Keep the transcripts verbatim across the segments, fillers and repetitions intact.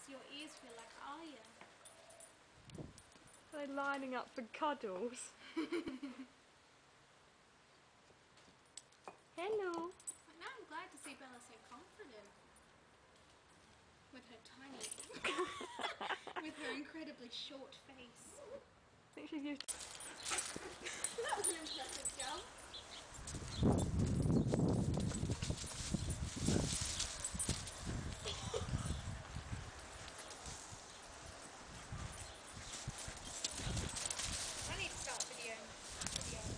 your ears feel like Arya. They're lining up for cuddles. Hello. But now I'm glad to see Bella so confident. With her tiny... with her incredibly short face. I think she's used to... That was an impressive jump. I need to start videoing. videoing.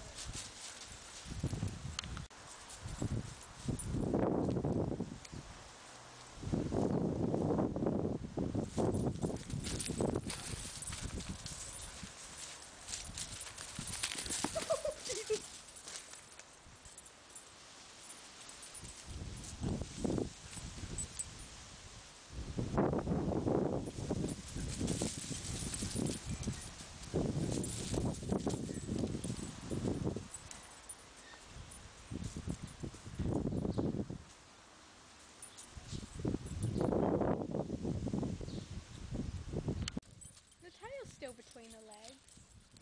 The tail's still between the legs.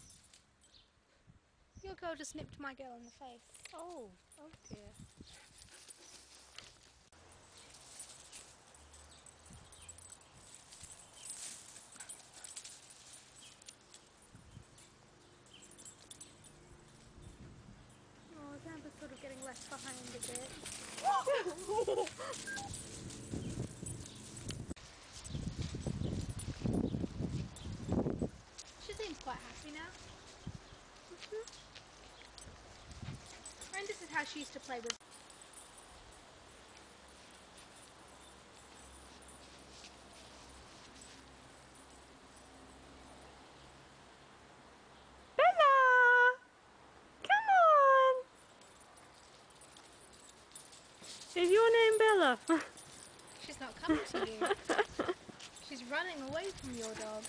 Your girl just nipped my girl in the face. Oh, oh dear. Oh, Zamba's sort of getting left behind a bit. She seems quite happy now. Mm-hmm. And this is how she used to play with. Bella! Come on! Is your name Bella? She's not coming to you. She's running away from your dog.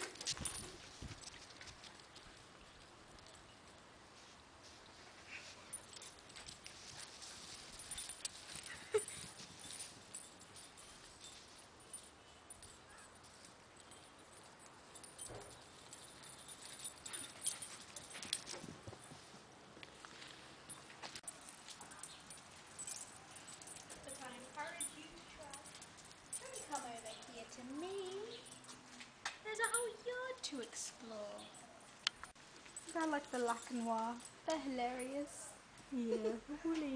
But I encourage you to try. Don't come over here to me. There's a whole yard to explore. I like the lac and noir. They're hilarious. Yeah, woolly.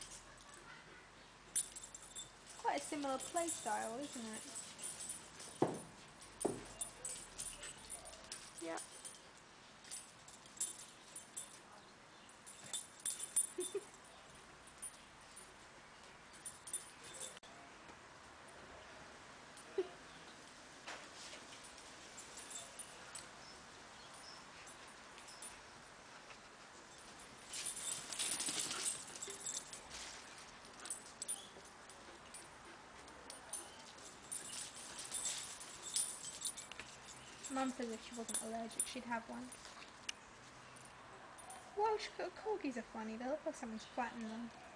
Quite a similar play style, isn't it? Yeah. Mum said if she wasn't allergic, she'd have one. Welsh corgis are funny. They look like someone's flattened them.